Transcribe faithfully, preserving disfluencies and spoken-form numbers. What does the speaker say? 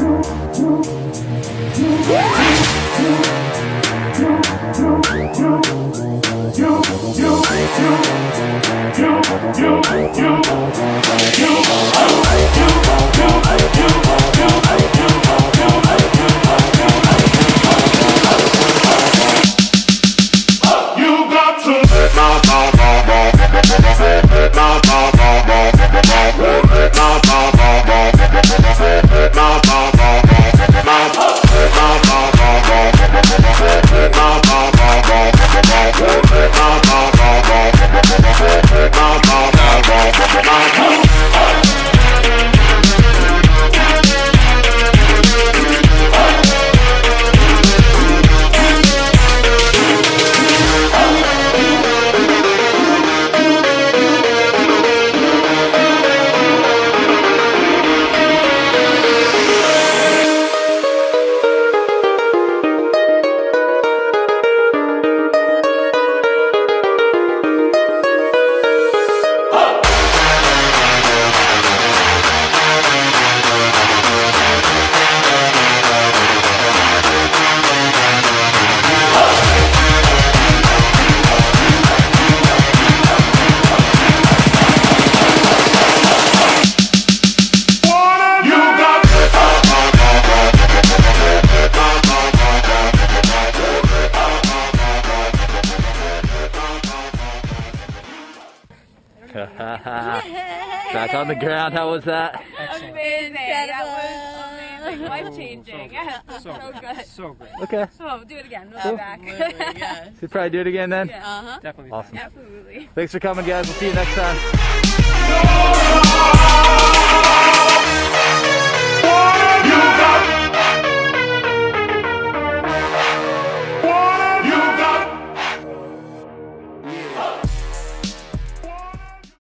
Back on the ground, how was that? Excellent. Amazing. That was amazing. Life changing. Yeah. So, so good. So great. Okay. Oh, do it again. We'll cool. be back. Yeah. So you probably do it again then? Yeah. Uh-huh. Definitely. Awesome. Absolutely. Thanks for coming, guys. We'll see you next time.